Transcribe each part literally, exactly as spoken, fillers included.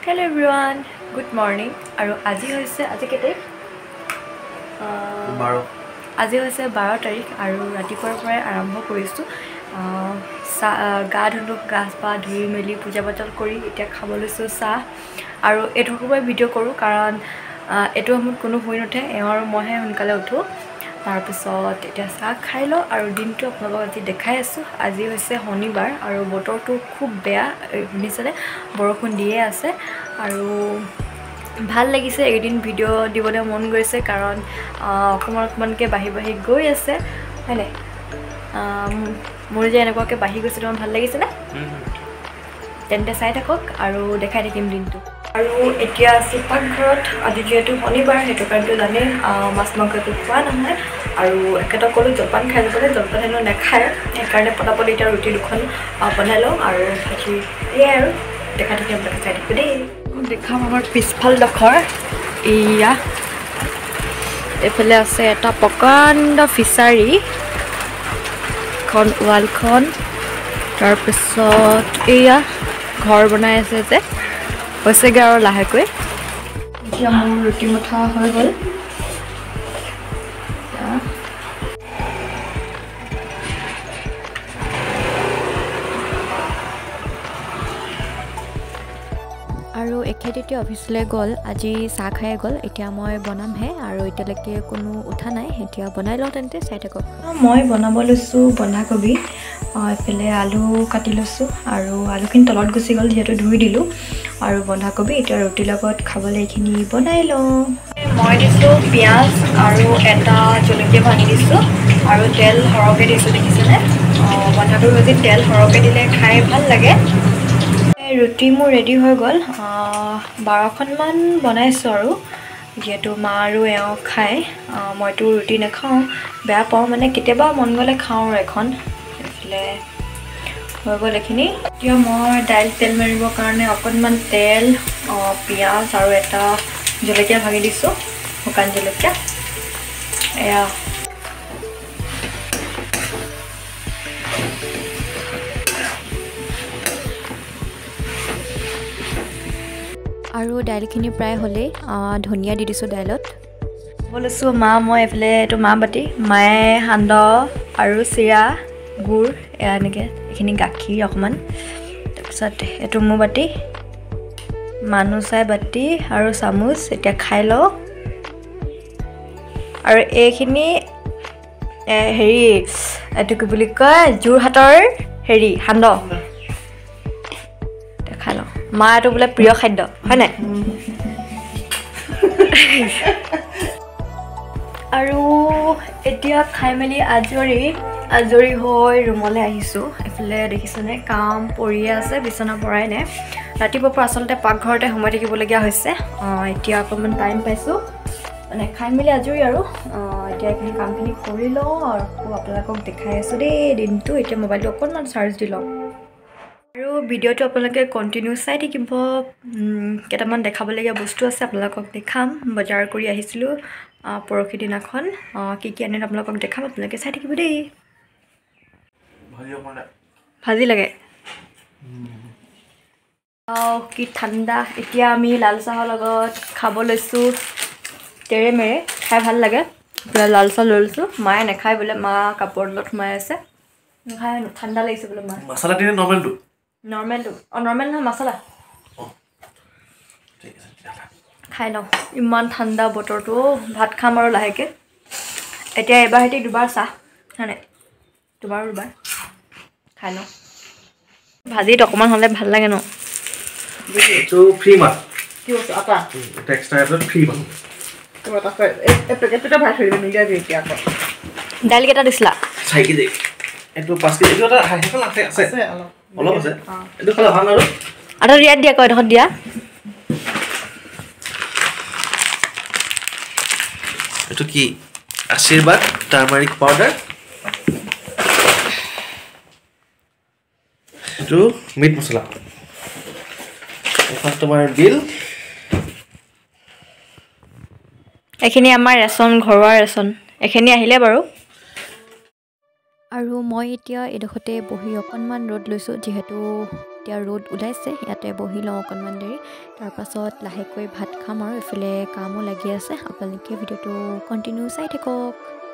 Hello everyone, good morning. আৰু আজি হৈছে আজি কেতে বাৰ আজি হৈছে বাৰ তাৰিখ আৰু ৰাতিপুৱাৰ পৰাই আৰম্ভ কৰিছো গা ধুলো গা পা ধুই মেলি পূজা পাতল কৰি এতিয়া খাব লৈছো চাহ আৰু এটো মই ভিডিঅ' কৰো কাৰণ এটো সময়ত কোনো হৈ নুঠে এওঁ আৰু মইহে সোনকালে উঠো তাৰ পিছত এতিয়া চাহ খাই লো আৰু দিনটো আপোনালোকক আজি দেখাই আছো আজি হৈছে শনিবাৰ আৰু বতৰটো খুব বেয়া শুনিছেনে বৰষুণ দিয়ে আছে আৰু ভাল লাগিছে এদিন ভিডিঅ' দিবলৈ মন গৈছে কাৰণ অকমান অকমানকে বাহি বাহি গৈ আছে হয়নে মোৰ যে এনেকুৱাকে বাহি গৈছে তোমাৰ ভাল লাগিছে না তেন্তে চাই থাকক আৰু দেখাই থাকিম দিনটো আৰু এতিয়া আছে পাকঘৰত আজি যেহেতু শনিবাৰ সেইটো কাৰণেতো জানে মাছ মাংসটো খোৱা নহয় আৰু একেটা ক'লো জলপান খাই যাবলৈ জলপান হেনো নাখায় সেইকাৰণে পটাপট এতিয়া ৰুটি দুখন বনাই লওঁ আৰু বাকী এয়াই আৰু দেখা থাকি আপোনালোকে চাই থাকিব দেই দেখাম আমাৰ পিছফালডোখৰ এয়া এইফালে আছে এটা প্ৰকাণ্ড ফিচাৰী খন ৱালখন তাৰপিছত এয়া ঘৰ বনাই আছে যে হৈছেগৈ আৰু লাহেকৈ এতিয়া মোৰ ৰুটি মুঠা হৈ গ'ল আৰু এখেতে অফিচলৈ গ'ল আজি চাহ খাই গ'ল এতিয়া মই বনামহে আৰু এতিয়ালৈকে কোনো উঠা নাই এতিয়া বনাই লওঁ তেন্তে চাই থাকক মই বনাব লৈছোঁ বন্ধাকবি এফালে আলু কাটি লৈছোঁ আৰু আলুখিনি তলত গুচি গ'ল যিহেতু ধুই দিলোঁ আৰু বন্ধাকবি এতিয়া ৰুটিৰ লগত খাবলৈ এইখিনি বনাই লওঁ মই দিছোঁ পিঁয়াজ আৰু এটা জলকীয়া ভাঙি দিছোঁ আৰু তেল সৰহকৈ দিছোঁ দেখিছেনে বন্ধাকবি ভাজি তেল সৰহকৈ দিলে খাই ভাল লাগে ৰুটি মোৰ ৰেডি হৈ গ'ল বাৰখনমান বনাইছোঁ আৰু যিহেতু মা আৰু এওঁ খায় মইতো ৰুটি নাখাওঁ বেয়া পাওঁ মানে কেতিয়াবা মন গ'লে খাওঁ আৰু এখন এইফালে হৈ গ'ল এইখিনি এতিয়া মই দাইল তেল মাৰিবৰ কাৰণে অকণমান তেল পিঁয়াজ আৰু এটা জলকীয়া ভাঙি দিছোঁ শুকান জলকীয়া এয়া আৰু দাইলখিনি প্ৰায় হ'লেই ধনিয়া দি দিছোঁ দাইলত লৈছোঁ মা মই এইফালে এইটো মা বাতি মায়ে সান্দহ আৰু চিৰা গুড় এয়া এনেকৈ এইখিনি গাখীৰ অকণমান তাৰপিছত এইটো মোৰ বাতি মানুহ চাই বাতি আৰু চামুচ এতিয়া খাই লওঁ আৰু এইখিনি হেৰি এইটো কি বুলি কয় যোৰহাটৰ হেৰি সান্দহ খাই লওঁ মা এইটো বোলে প্ৰিয় খাদ্য হয় নাই আৰু এতিয়া খাই মেলি আজৰি আজৰি হৈ ৰুমলৈ আহিছোঁ এইফালে দেখিছেনে কাম পৰিয়ে আছে বিচনা পৰাই নাই ৰাতিপুৱাৰ পৰা আচলতে পাকঘৰতে সোমাই থাকিবলগীয়া হৈছে এতিয়া অকণমান টাইম পাইছোঁ মানে খাই মেলি আজৰি আৰু এতিয়া এইখিনি কামখিনি কৰি লওঁ আৰু আপোনালোকক দেখাই আছোঁ দেই দিনটো এতিয়া মোবাইলটো অকণমান চাৰ্জ দি লওঁ আৰু ভিডিঅ'টো আপোনালোকে কণ্টিনিউ চাই থাকিব কেইটামান দেখাবলগীয়া বস্তু আছে আপোনালোকক দেখাম বজাৰ কৰি আহিছিলোঁ পৰহি দিনাখন কি কি আনিলোঁ আপোনালোকক দেখাম আপোনালোকে চাই থাকিব দেই ভাজি লাগে কি ঠাণ্ডা এতিয়া আমি লাল চাহৰ লগত খাব লৈছোঁ তেৰে মেৰে খাই ভাল লাগে লাল চাহ লৈ লৈছোঁ মায়ে নাখায় বোলে মা কাপোৰৰ তলত সোমাই আছে নাখায় ঠাণ্ডা লাগিছে বোলে মা মছলা দিনে নৰ্মেলটো নৰ্মেলটো অঁ নৰ্মেল নহয় মছলা খাই লওঁ ইমান ঠাণ্ডা বতৰটো ভাত খাম আৰু লাহেকৈ এতিয়া এবাৰ সৈতে দুবাৰ চাহ হয়নে দুবাৰ দুবাৰ খাই লওঁ ভাজিত অকণমান হ'লে ভাল লাগে ন এইটো ফ্ৰী মাছ কি বস্তু আটা এটা এক্সট্ৰা এটা ফ্ৰী মাছ দাইল কেইটা দিছিলা চাৰি কেজি এইটো পাঁচ কেজি এইটো এটা সেইখন আছে আছে অলপ আছে এইটো খালে ভাল আৰু আটা দিয়াত দিয়া কয় এডোখৰত দিয়া এইটো কি আশীৰ্বাদ টাৰ্মাৰিক পাউডাৰ এইটো মিট মছলা এখন তোমাৰ বিল এইখিনি আমাৰ ৰেচন ঘৰুৱা ৰেচন এইখিনি আহিলে বাৰু আৰু মই এতিয়া এডোখৰতে বহি অকণমান ৰ'দ লৈছোঁ যিহেতু এতিয়া ৰ'দ ওলাইছে, ইয়াতে বহি লওঁ অকণমান দেৰি, তাৰপাছত লাহেকৈ ভাত খাম আৰু এইফালে কামো লাগি আছে। আপোনালোকে ভিডিঅ'টো কণ্টিনিউ চাই থাকক।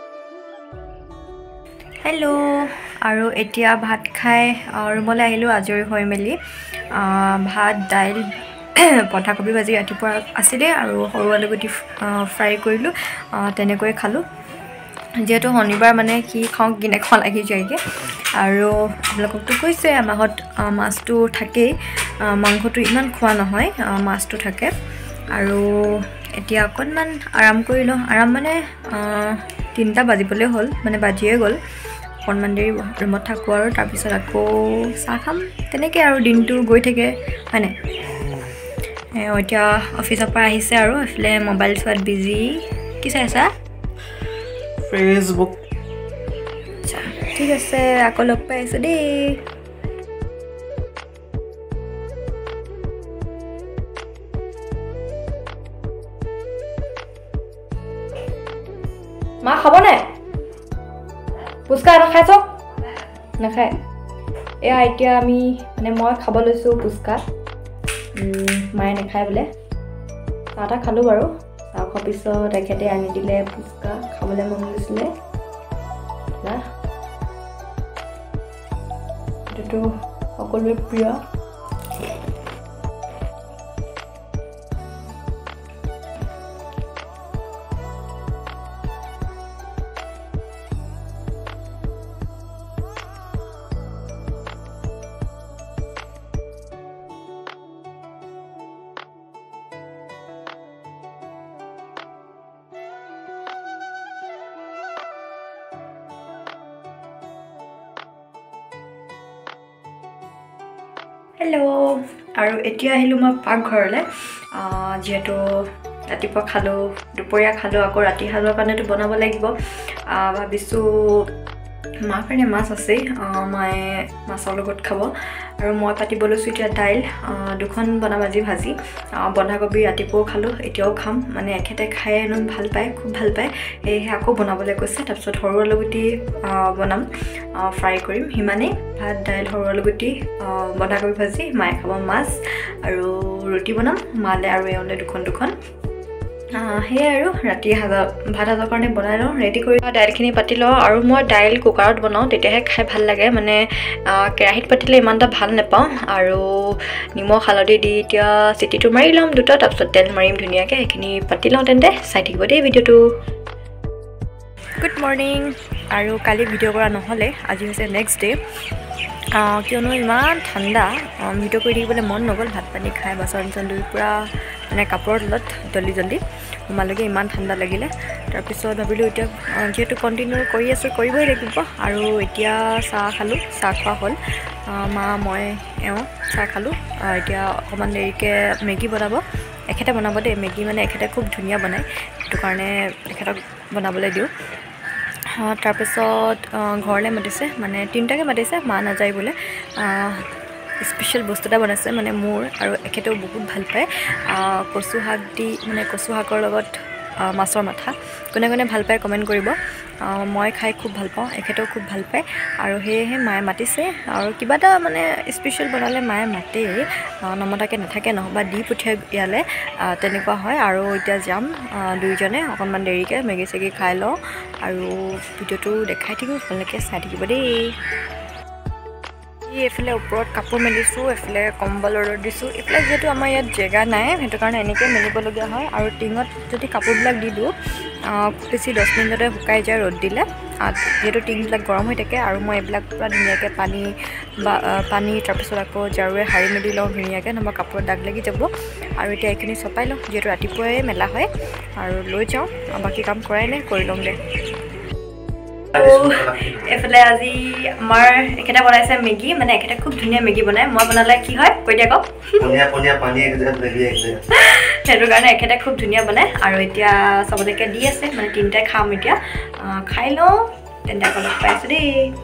হেল্ল', আৰু এতিয়া ভাত খাই ৰুমলৈ আহিলোঁ আজৰি হৈ মেলি। ভাত দাইল বন্ধাকবি ভাজি ৰাতিপুৱা আছিলে আৰু সৰু আলুগুটি ফ্ৰাই কৰিলোঁ, তেনেকৈ খালোঁ। যিহেতু শনিবাৰ মানে কি খাওঁ কি নাখাওঁ লাগি যায়গৈ। আৰু আপোনালোককতো কৈছে আমাৰ ঘৰত মাছটো থাকেই, মাংসটো ইমান খোৱা নহয়, মাছটো থাকে। আৰু এতিয়া অকণমান আৰাম কৰি লওঁ, আৰাম মানে তিনিটা বাজিবলৈ হ'ল, মানে বাজিয়ে গ'ল। অকণমান দেৰি ৰুমত থাকোঁ আৰু তাৰপিছত আকৌ চাহ খাম, তেনেকৈ আৰু দিনটো গৈ থাকে হয় নাই। এতিয়া অফিচৰ পৰা আহিছে আৰু এইফালে মোবাইল চোৱাত বিজি। কি চাই আছা? ফেচবুক। আচ্ছা ঠিক আছে, আকৌ লগ পাই আছোঁ দেই। মা খাব নাই? পুচকা এটা খাই চাওক। নাখায়। এয়া এতিয়া আমি মানে মই খাব লৈছোঁ পুচকা, মায়ে নাখায় বোলে। চাহ এটা খালোঁ বাৰু, চাহ খোৱাৰ পিছত তেখেতে আনি দিলে পুচকা, খাবলৈ মন গৈছিলে। এইটোতো সকলোৰে প্ৰিয়। হেল্ল', আৰু এতিয়া আহিলোঁ মই পাকঘৰলৈ। যিহেতু ৰাতিপুৱা খালোঁ, দুপৰীয়া খালোঁ, আকৌ ৰাতি সাজৰ কাৰণেতো বনাব লাগিব। ভাবিছোঁ মাৰ কাৰণে মাছ আছেই, মায়ে মাছৰ লগত খাব। আৰু মই পাতিব লৈছোঁ এতিয়া দাইল দুখন বনাম আজি ভাজি। বন্ধাকবি ৰাতিপুৱাও খালোঁ, এতিয়াও খাম, মানে এখেতে খাই হেনো ভাল পায়, খুব ভাল পায়, সেয়েহে আকৌ বনাবলৈ কৈছে। তাৰপিছত সৰু আলুগুটি বনাম, ফ্ৰাই কৰিম, সিমানেই। ভাত দাইল সৰু আলুগুটি বন্ধাকবি ভাজি, মায়ে খাব মাছ, আৰু ৰুটি বনাম মালে আৰু এওঁলে দুখন দুখন। সেয়াই আৰু ৰাতি সাজৰ ভাত সাজৰ কাৰণে বনাই লওঁ, ৰেডি কৰি দাইলখিনি পাতি লওঁ। আৰু মই দাইল কুকাৰত বনাওঁ, তেতিয়াহে খাই ভাল লাগে, মানে কেৰাহীত পাতিলে ইমান এটা ভাল নাপাওঁ। আৰু নিমখ হালধি দি এতিয়া চিটিটো মাৰি ল'ম দুটা, তাৰপিছত তেল মাৰিম ধুনীয়াকৈ। সেইখিনি পাতি লওঁ, তেন্তে চাই থাকিব দেই ভিডিঅ'টো। Good morning. আৰু কালি ভিডিঅ' কৰা নহ'লে, আজি হৈছে নেক্সট ডে', কিয়নো ইমান ঠাণ্ডা, ভিডিঅ' কৰি থাকিবলৈ মন নগ'ল। ভাত পানী খাই বাচন চাচন ধুই পূৰা মানে কাপোৰৰ তলত জল্দি জল্দি সোমালোগে, ইমান ঠাণ্ডা লাগিলে। তাৰপিছত ভাবিলোঁ এতিয়া যিহেতু কণ্টিনিউ কৰি আছোঁ, কৰিবই লাগিব। আৰু এতিয়া চাহ খালোঁ, চাহ খোৱা হ'ল, মা মই এওঁ চাহ খালোঁ। এতিয়া অকণমান দেৰিকৈ মেগী বনাব, এখেতে বনাব দেই মেগী, মানে এখেতে খুব ধুনীয়া বনায়, সেইটো কাৰণে এখেতক বনাবলৈ দিওঁ। তাৰপিছত ঘৰলৈ মাতিছে, মানে তিনিটাকৈ মাতিছে, মা নাযায় বোলে। স্পেচিয়েল বস্তু এটা বনাইছে, মানে মোৰ আৰু এখেতেও বহুত ভাল পায়, কচু শাক দি, মানে কচু শাকৰ লগত মাছৰ মাথা। কোনে কোনে ভাল পায় কমেণ্ট কৰিব। মই খাই খুব ভাল পাওঁ, এখেতেও খুব ভাল পায়, আৰু সেয়েহে মায়ে মাতিছে। আৰু কিবা এটা মানে স্পেচিয়েল বনালে মায়ে মাতেই, নমতাকৈ নাথাকে, নহ'বা দি পঠিয়াই ইয়ালৈ, তেনেকুৱা হয়। আৰু এতিয়া যাম দুইজনে অকণমান দেৰিকৈ, মেগী চেগী খাই লওঁ, আৰু ভিডিঅ'টো দেখাই থাকিম, আপোনালোকে চাই থাকিব দেই। এইফালে ওপৰত কাপোৰ মেলিছোঁ, এইফালে কম্বল ৰ'দত দিছোঁ। এইফালে যিহেতু আমাৰ ইয়াত জেগা নাই, সেইটো কাৰণে এনেকৈ মেলিবলগীয়া হয়। আৰু টিঙত যদি কাপোৰবিলাক দি দিওঁ, খুব বেছি দহ মিনিটতে শুকাই যায় ৰ'দ দিলে, যিহেতু টিংবিলাক গৰম হৈ থাকে। আৰু মই এইবিলাক পূৰা ধুনীয়াকৈ পানী বা পানী তাৰপিছত আকৌ ঝাৰুৰে সাৰি মেলি লওঁ ধুনীয়াকৈ, নহ'বা কাপোৰত দাগ লাগি যাব। আৰু এতিয়া এইখিনি চপাই লওঁ, যিহেতু ৰাতিপুৱাই মেলা হয়, আৰু লৈ যাওঁ, বাকী কাম কৰাই নাই, কৰি লওঁগৈ। এইফালে আজি আমাৰ এখেতে বনাইছে মেগী, মানে এখেতে খুব ধুনীয়া মেগী বনায়। মই বনালে কি হয় কৈ দিয়া কওক। সেইটো কাৰণে এখেতে খুব ধুনীয়া বনায়। আৰু এতিয়া চবলৈকে দি আছে, মানে তিনিটাই খাম এতিয়া, খাই লওঁ, তেন্তে আকৌ লগ পাই আছোঁ দেই।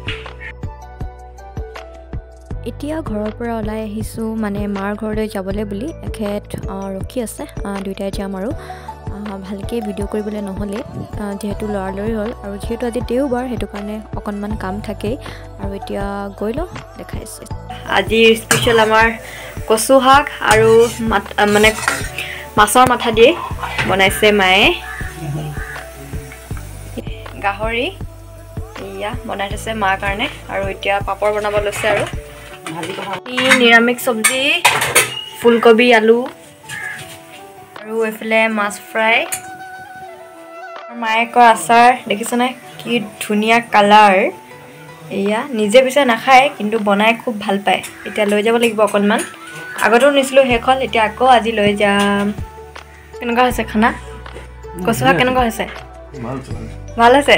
এতিয়া ঘৰৰ পৰা ওলাই আহিছোঁ, মানে মাৰ ঘৰলৈ যাবলৈ বুলি। এখেত ৰখি আছে, দুয়োটাই যাম। আৰু ভালকৈ ভিডিঅ' কৰিবলৈ নহ'লে, যিহেতু লৰালৰি হ'ল, আৰু যিহেতু আজি দেওবাৰ, সেইটো কাৰণে অকণমান কাম থাকেই। আৰু এতিয়া গৈ লওঁ, দেখাইছোঁ। আজি স্পেচিয়েল আমাৰ কচু শাক আৰু মানে মাছৰ মাথা দিয়ে বনাইছে মায়ে গাহৰি এয়া বনাই থৈছে মাৰ কাৰণে আৰু এতিয়া পাপৰ বনাব লৈছে আৰু নিৰামিষ চব্জি ফুলকবি আলু আৰু এইফালে মাছ ফ্ৰাই মায়ে কৰা আচাৰ দেখিছেনে কি ধুনীয়া কালাৰ এয়া নিজে পিছে নাখায় কিন্তু বনাই খুব ভাল পায় এতিয়া লৈ যাব লাগিব অকণমান আগতো নিছিলোঁ শেষ হ'ল এতিয়া আকৌ আজি লৈ যাম কেনেকুৱা হৈছে খানা কচু শাক কেনেকুৱা হৈছে ভাল আছে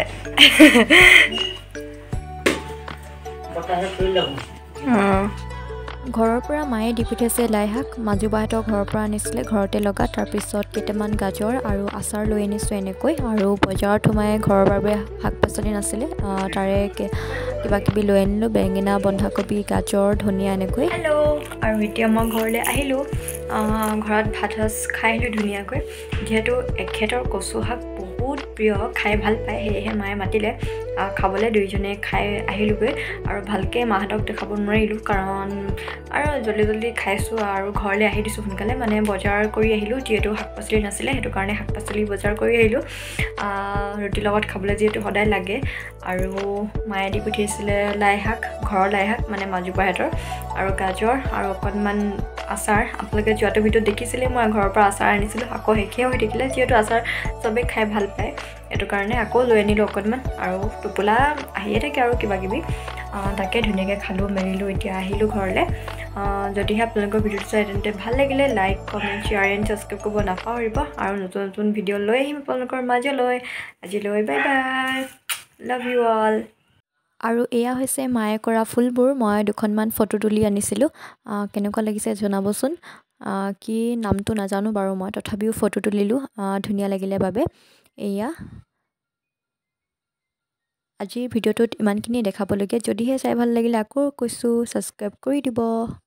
ঘৰৰ পৰা মায়ে দি পঠিয়াইছে লাই শাক মাজু বাহঁতৰ ঘৰৰ পৰা আনিছিলে ঘৰতে লগা তাৰপিছত কেইটামান গাজৰ আৰু আচাৰ লৈ আনিছোঁ এনেকৈ আৰু বজাৰত সোমাই ঘৰৰ বাবে শাক পাচলি নাছিলে তাৰে কিবা কিবি লৈ আনিলোঁ বেঙেনা বন্ধাকবি গাজৰ ধনিয়া এনেকৈ হেল্ল' আৰু এতিয়া মই ঘৰলৈ আহিলোঁ ঘৰত ভাত সাজ খাই আহিলোঁ ধুনীয়াকৈ যিহেতু এখেতৰ কচু শাক বহুত প্ৰিয় খাই ভাল পায় সেয়েহে মায়ে মাতিলে খাবলৈ দুইজনে খাই আহিলোঁগৈ আৰু ভালকৈ মাহঁতক দেখাব নোৱাৰিলোঁ কাৰণ আৰু জল্দি জল্দি খাইছোঁ আৰু ঘৰলৈ আহি দিছোঁ সোনকালে মানে বজাৰ কৰি আহিলোঁ যিহেতু শাক পাচলি নাছিলে সেইটো কাৰণে শাক পাচলি বজাৰ কৰি আহিলোঁ ৰুটিৰ লগত খাবলৈ যিহেতু সদায় লাগে আৰু মায়ে দি পঠিয়াইছিলে লাই শাক ঘৰৰ লাই শাক মানে মাজু বাহঁতৰ আৰু গাজৰ আৰু অকণমান আচাৰ আপোনালোকে যোৱাটো ভিডিঅ'ত দেখিছিলে মই ঘৰৰ পৰা আচাৰ আনিছিলোঁ আকৌ শেষেই হৈ থাকিলে যিহেতু আচাৰ চবেই খাই ভাল পায় সেইটো কাৰণে আকৌ লৈ আনিলোঁ অকণমান আৰু টোপোলা আহিয়ে থাকে আৰু কিবা কিবি তাকে ধুনীয়াকৈ খালোঁ মেলিলোঁ এতিয়া আহিলোঁ ঘৰলৈ যদিহে আপোনালোকৰ ভিডিঅ'টো চাই তেন্তে ভাল লাগিলে like comment share and subscribe কৰিব নাপাহৰিব আৰু নতুন নতুন ভিডিঅ' লৈ আহিম আপোনালোকৰ মাজলৈ আজিলৈ bye bye love you all আৰু এয়া হৈছে মায়ে কৰা ফুলবোৰ মই দুখনমান ফটো তুলি আনিছিলোঁ কেনেকুৱা লাগিছে জনাবচোন কি নামটো নাজানো বাৰু মই তথাপিও ফটো তুলিলোঁ ধুনীয়া লাগিলে বাবে এয়া আজিৰ ভিডিঅ'টোত ইমানখিনি দেখাবলগীয়া যদিহে চাই ভাল লাগিলে আকৌ কৈছোঁ ছাবস্ক্ৰাইব কৰি দিব